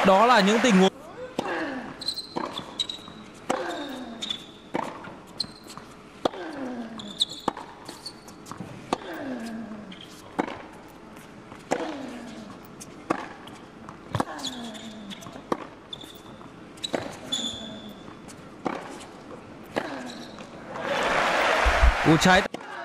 Đó là những tình huống cú trái.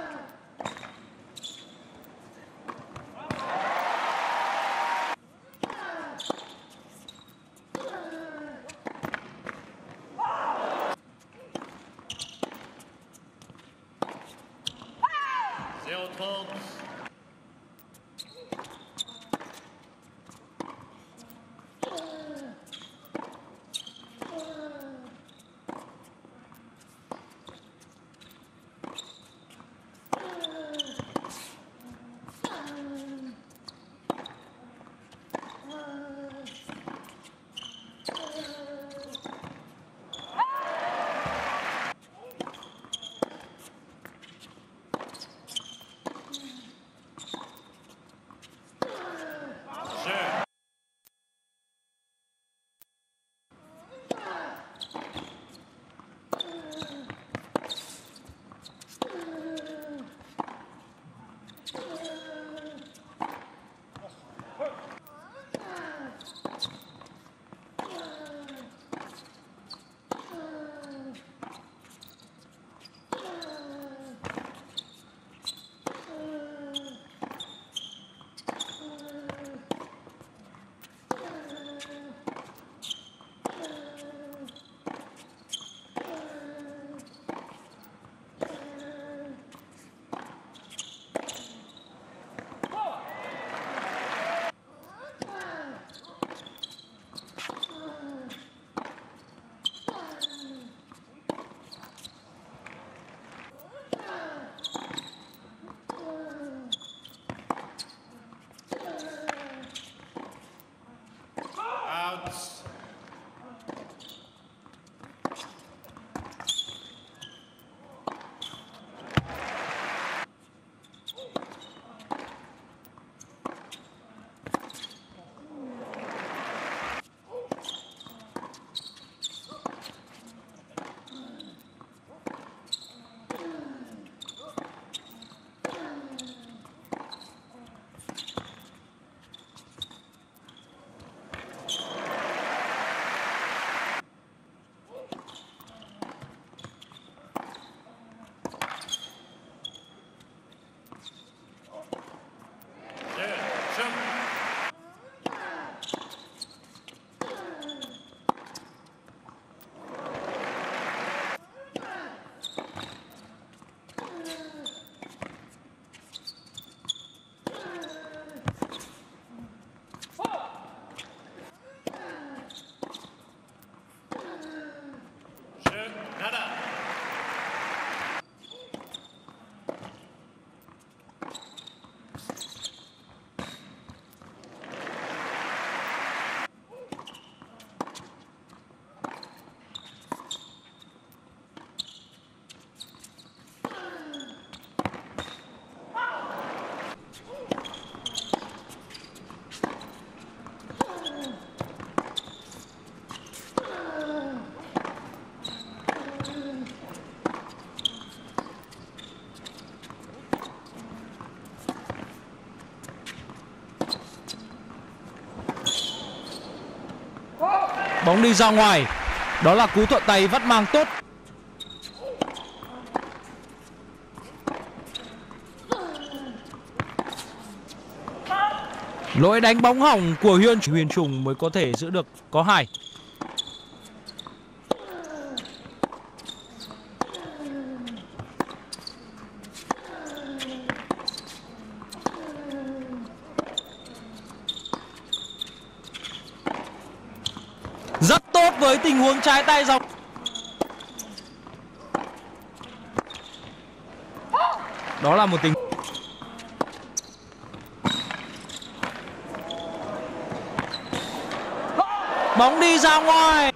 Bóng đi ra ngoài. Đó là cú thuận tay vắt mang tốt. Lỗi đánh bóng hỏng của Huyền Trùng mới có thể giữ được có 2. Rất tốt với tình huống trái tay dọc. Đó là một tình bóng đi ra ngoài.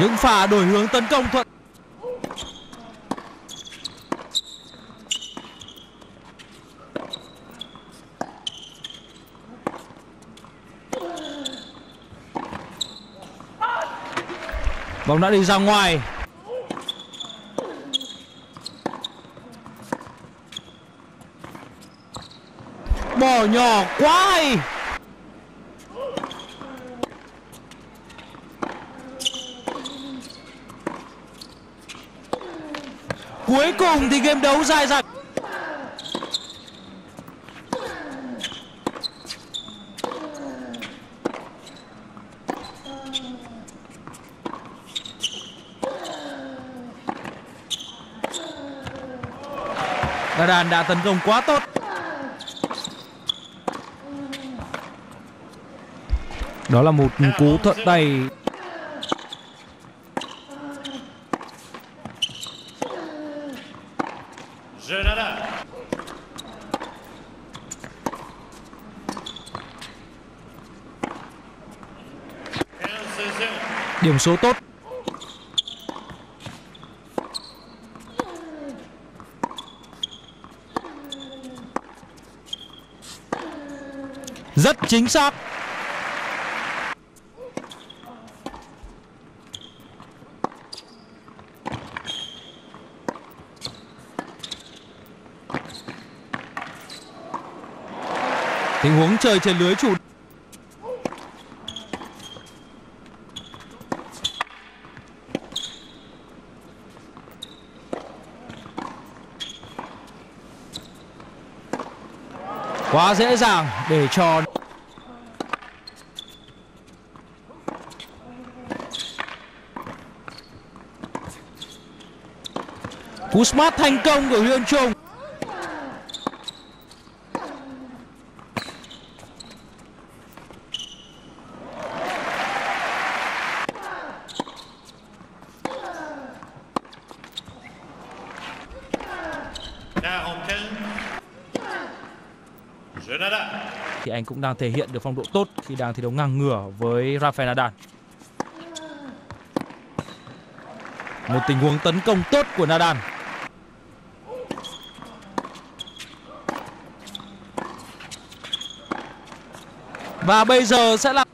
Những pha đổi hướng tấn công thuận. Bóng đã đi ra ngoài. Bỏ nhỏ quá hay. Cuối cùng thì game đấu dài dẳng. Nadal đã tấn công quá tốt. Đó là một cú thuận tay. Điểm số tốt. Rất chính xác. Tình huống chơi trên lưới chủ. Quá dễ dàng để cho cú smart thành công của Huyên Trung. Thì anh cũng đang thể hiện được phong độ tốt khi đang thi đấu ngang ngửa với Rafael Nadal. Một tình huống tấn công tốt của Nadal. Và bây giờ sẽ là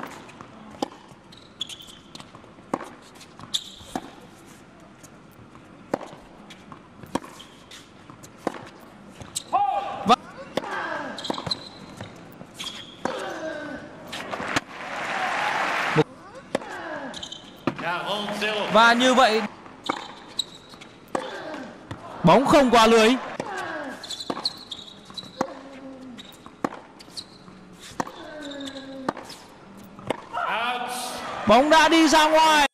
và như vậy bóng không qua lưới. Bóng đã đi ra ngoài.